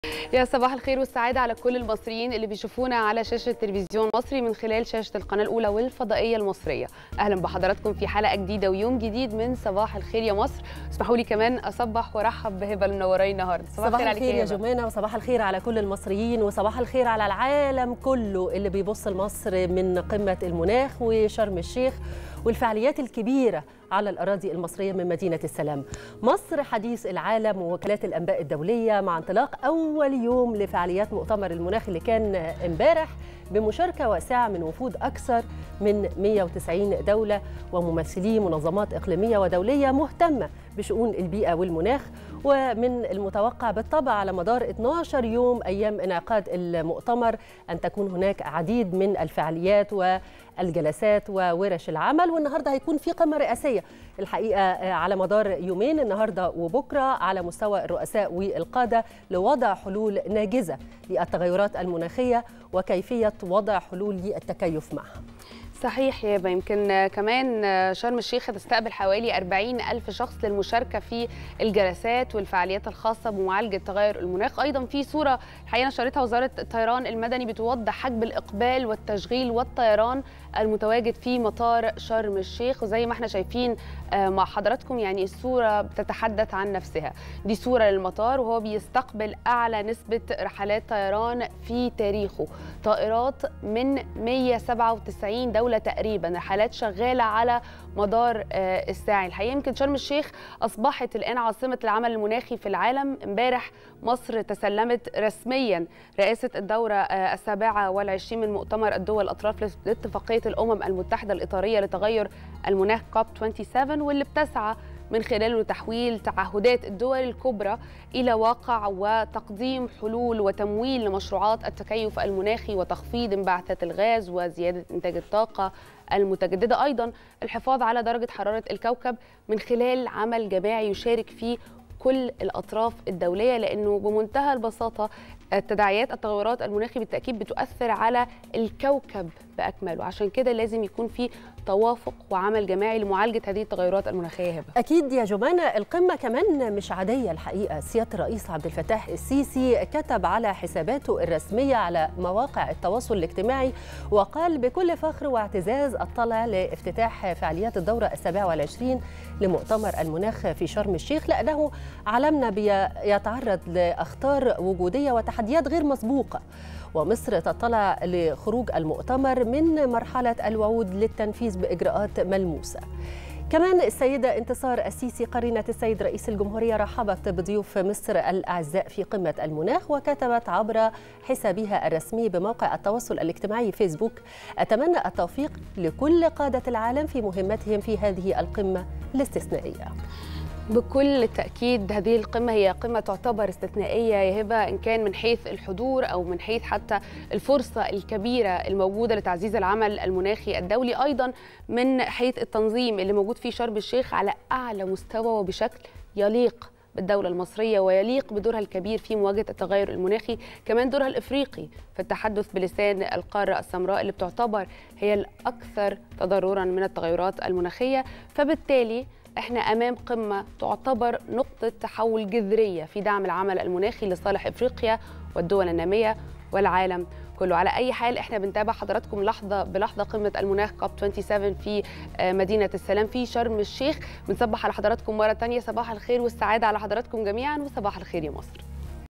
يا صباح الخير والسعادة على كل المصريين اللي بيشوفونا على شاشة تلفزيون مصري من خلال شاشة القناة الأولى والفضائية المصرية. أهلا بحضراتكم في حلقة جديدة ويوم جديد من صباح الخير يا مصر. اسمحوا لي كمان أصبح وأرحب بهبة المنورين النهاردة. صباح الخير يا جمانة، وصباح الخير على كل المصريين، وصباح الخير على العالم كله اللي بيبص لمصر من قمة المناخ وشرم الشيخ والفعاليات الكبيرة على الأراضي المصرية من مدينة السلام. مصر حديث العالم ووكالات الأنباء الدولية مع انطلاق أول يوم لفعاليات مؤتمر المناخ اللي كان امبارح بمشاركة واسعة من وفود أكثر من 190 دولة وممثلي منظمات إقليمية ودولية مهتمة بشؤون البيئة والمناخ. ومن المتوقع بالطبع على مدار 12 يوم أيام انعقاد المؤتمر أن تكون هناك عديد من الفعاليات والجلسات وورش العمل، والنهاردة هيكون في قمة رئاسية الحقيقة على مدار يومين، النهاردة وبكرة، على مستوى الرؤساء والقادة لوضع حلول ناجزة للتغيرات المناخية وكيفية وضع حلول للتكيف معها. صحيح يا با، يمكن كمان شرم الشيخ هتستقبل حوالي 40,000 شخص للمشاركة في الجلسات والفعاليات الخاصة بمعالجة تغير المناخ. أيضا في صورة الحقيقة نشرتها وزارة الطيران المدني بتوضح حجم الإقبال والتشغيل والطيران المتواجد في مطار شرم الشيخ، وزي ما احنا شايفين مع حضراتكم يعني الصورة بتتحدث عن نفسها. دي صورة للمطار وهو بيستقبل أعلى نسبة رحلات طيران في تاريخه، طائرات من 197 دولة تقريبا، رحلات شغالة على مدار الساعة. الحقيقة يمكن شرم الشيخ أصبحت الآن عاصمة العمل المناخي في العالم. امبارح مصر تسلمت رسميا رئاسة الدورة 27 من مؤتمر الدول الأطراف لاتفاقية الأمم المتحدة الإطارية لتغير المناخ COP 27، واللي بتسعى من خلاله تحويل تعهدات الدول الكبرى إلى واقع وتقديم حلول وتمويل لمشروعات التكيف المناخي وتخفيض انبعاثات الغاز وزيادة إنتاج الطاقة المتجددة. أيضا الحفاظ على درجة حرارة الكوكب من خلال عمل جماعي يشارك فيه كل الأطراف الدولية، لأنه بمنتهى البساطة التداعيات التغيرات المناخي بالتأكيد بتؤثر على الكوكب بأكمله، عشان كده لازم يكون في توافق وعمل جماعي لمعالجة هذه التغيرات المناخية. هبة أكيد يا جمانة، القمة كمان مش عادية الحقيقة. سيادة الرئيس عبد الفتاح السيسي كتب على حساباته الرسمية على مواقع التواصل الاجتماعي وقال بكل فخر واعتزاز أطلع لافتتاح فعاليات الدورة 27 لمؤتمر المناخ في شرم الشيخ، لأنه عالمنا بيتعرض لأخطار وجودية وتحديات غير مسبوقة، ومصر تطلع لخروج المؤتمر من مرحلة الوعود للتنفيذ بإجراءات ملموسة. كمان السيدة انتصار السيسي قرينة السيد رئيس الجمهورية رحبت بضيوف مصر الأعزاء في قمة المناخ، وكتبت عبر حسابها الرسمي بموقع التواصل الاجتماعي فيسبوك: أتمنى التوفيق لكل قادة العالم في مهمتهم في هذه القمة الاستثنائية. بكل تأكيد هذه القمة هي قمة تعتبر استثنائية يا هبة، إن كان من حيث الحضور أو من حيث حتى الفرصة الكبيرة الموجودة لتعزيز العمل المناخي الدولي، أيضا من حيث التنظيم اللي موجود في شرم الشيخ على أعلى مستوى وبشكل يليق بالدولة المصرية ويليق بدورها الكبير في مواجهة التغير المناخي، كمان دورها الإفريقي في التحدث بلسان القارة السمراء اللي بتعتبر هي الأكثر تضرراً من التغيرات المناخية. فبالتالي احنا امام قمه تعتبر نقطه تحول جذريه في دعم العمل المناخي لصالح افريقيا والدول الناميه والعالم كله. على اي حال احنا بنتابع حضراتكم لحظه بلحظه قمه المناخ COP 27 في مدينه السلام في شرم الشيخ. بنصبح على حضراتكم مره ثانيه، صباح الخير والسعاده على حضراتكم جميعا، وصباح الخير يا مصر.